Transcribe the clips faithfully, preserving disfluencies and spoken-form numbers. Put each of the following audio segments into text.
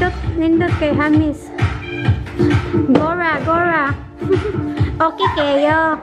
Nindot, nindot kay Hamis. Gora, Gora. Okay kayo.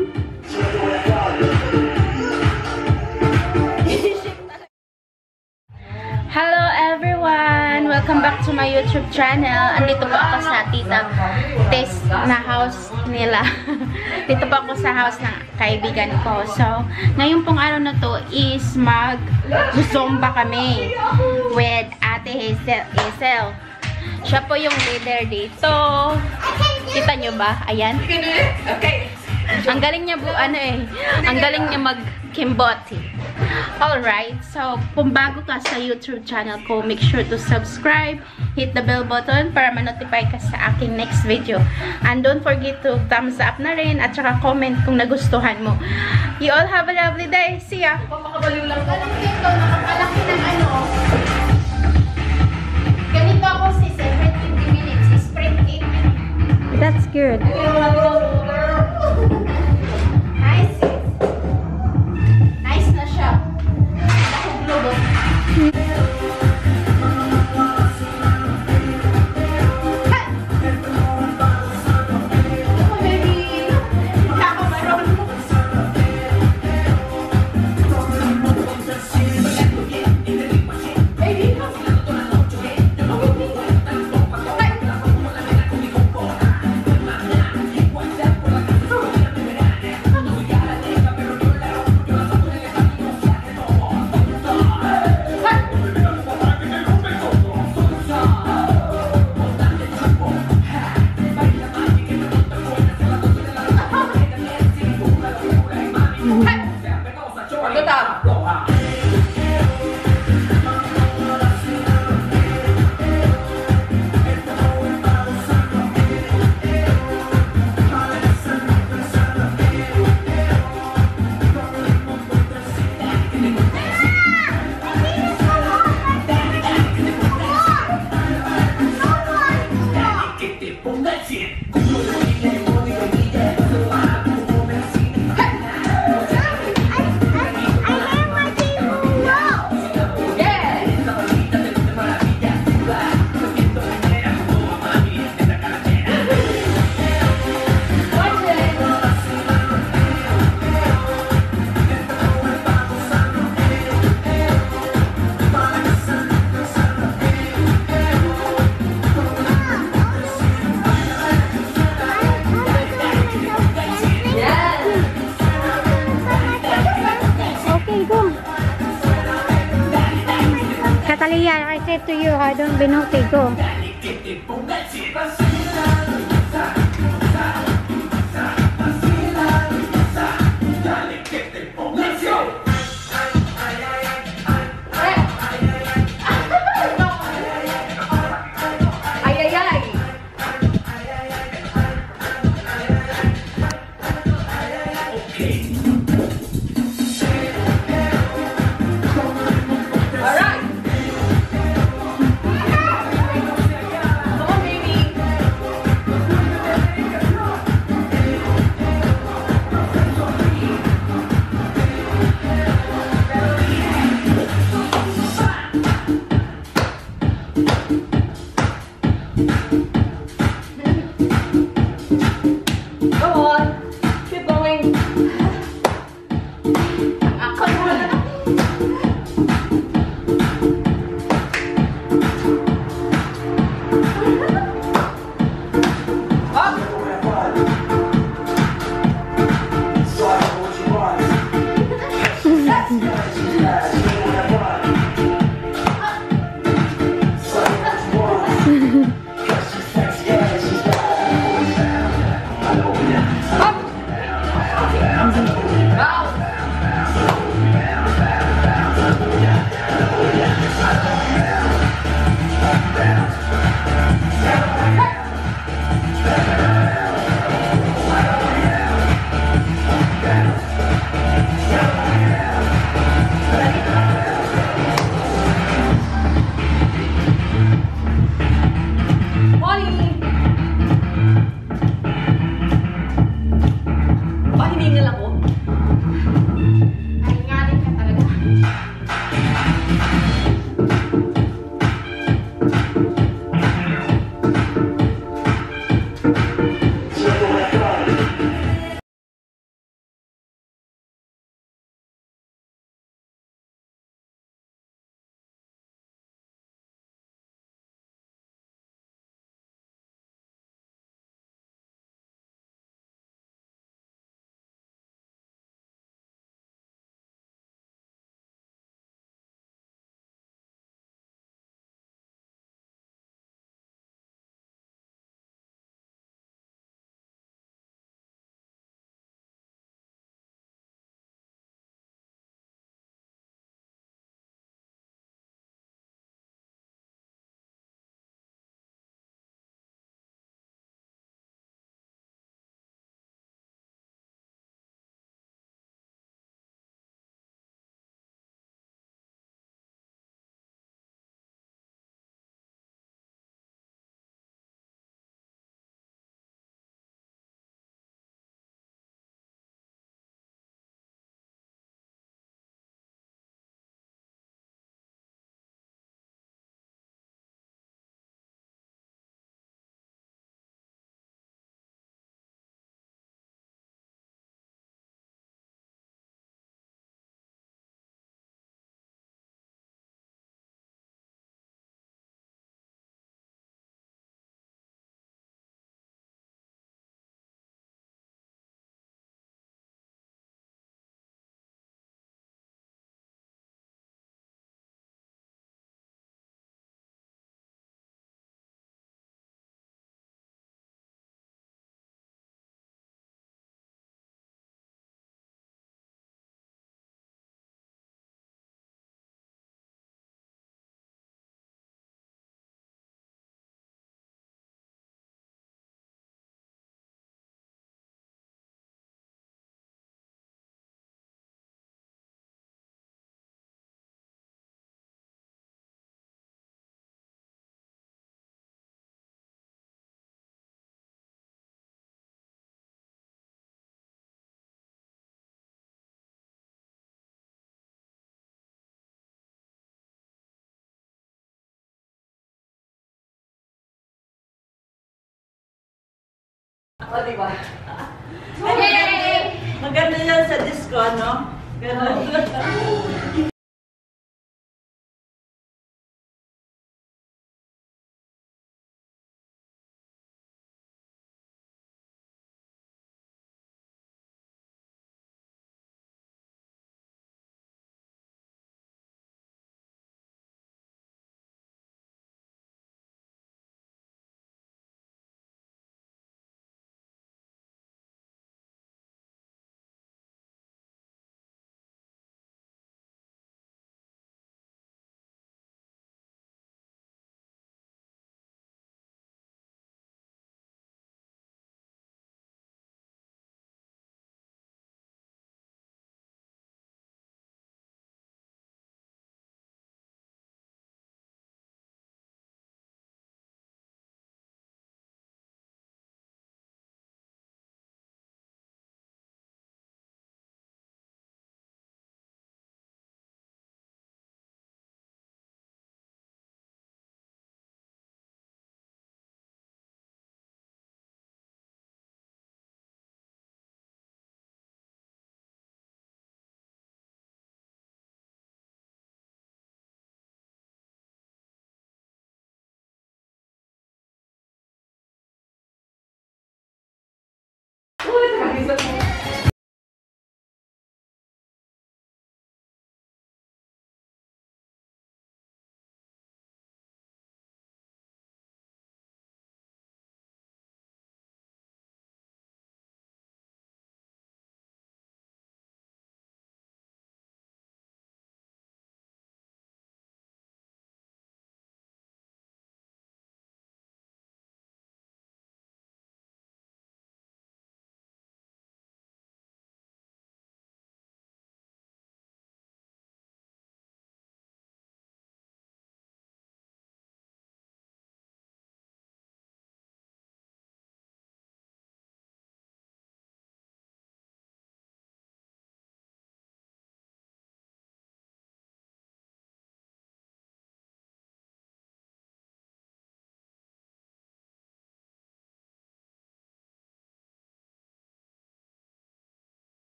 Hello everyone! Welcome back to my YouTube channel. Andito po ako sa tita Tess na house nila. Dito po ako sa house ng kaibigan ko. So, ngayon pong araw na to is mag Zumba kami with Ate Acel. Siya po yung leader dito. Kita nyo ba? Ayan. Okay. Ang galing niya bu ano eh. Ang galing niya mag-kimboti. Alright, so kung bago ka sa YouTube channel ko, make sure to subscribe, hit the bell button para ma-notify ka sa aking next video. And don't forget to thumbs up na rin at saka comment kung nagustuhan mo. You all have a lovely day. See ya! Papakabaliw lang ko. Alam dito, nakakalaki ng ano. Ganito ako si every twenty minutes. Sprint it. That's good. Nice. Nice na siya. Ako globo. I said to you, I don't be naughty, go. O, diba? Yay! Maganda yan sa disco, no? Ganun.